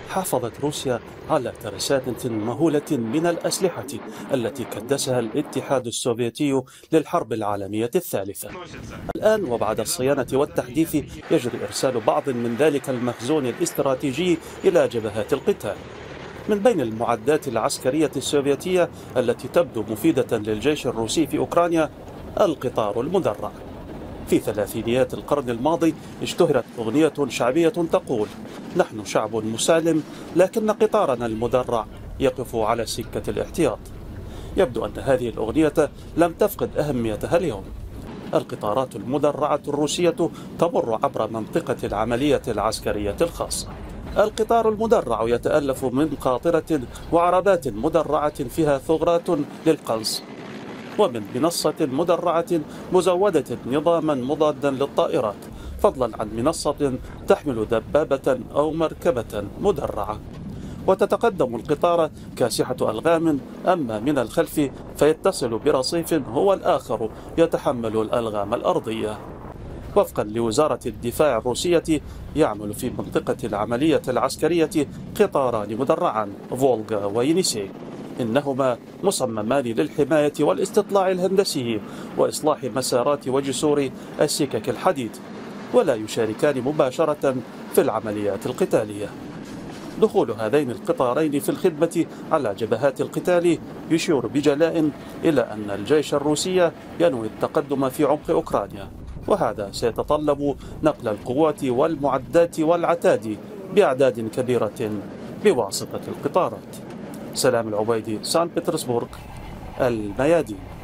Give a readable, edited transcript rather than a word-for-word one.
حافظت روسيا على ترسانة مهولة من الأسلحة التي كدسها الاتحاد السوفيتي للحرب العالمية الثالثة. الآن وبعد الصيانة والتحديث يجري إرسال بعض من ذلك المخزون الاستراتيجي إلى جبهات القتال. من بين المعدات العسكرية السوفيتية التي تبدو مفيدة للجيش الروسي في أوكرانيا القطار المدرع. في ثلاثينيات القرن الماضي اشتهرت أغنية شعبية تقول: نحن شعب مسالم لكن قطارنا المدرع يقف على سكة الاحتياط. يبدو أن هذه الأغنية لم تفقد أهميتها اليوم. القطارات المدرعة الروسية تمر عبر منطقة العملية العسكرية الخاصة. القطار المدرع يتألف من قاطرة وعربات مدرعة فيها ثغرات للقنص، ومن منصة مدرعة مزودة نظاما مضادا للطائرات، فضلا عن منصة تحمل دبابة أو مركبة مدرعة. وتتقدم القطار كاسحة ألغام، أما من الخلف فيتصل برصيف هو الآخر يتحمل الألغام الأرضية. وفقا لوزارة الدفاع الروسية يعمل في منطقة العملية العسكرية قطاران مدرعان فولغا وينيسي، إنهما مصممان للحماية والاستطلاع الهندسي وإصلاح مسارات وجسور السكك الحديد، ولا يشاركان مباشرة في العمليات القتالية. دخول هذين القطارين في الخدمة على جبهات القتال يشير بجلاء إلى أن الجيش الروسي ينوي التقدم في عمق أوكرانيا، وهذا سيتطلب نقل القوات والمعدات والعتاد بأعداد كبيرة بواسطة القطارات. سلام العبيدي، سان بطرسبورغ، الميادين.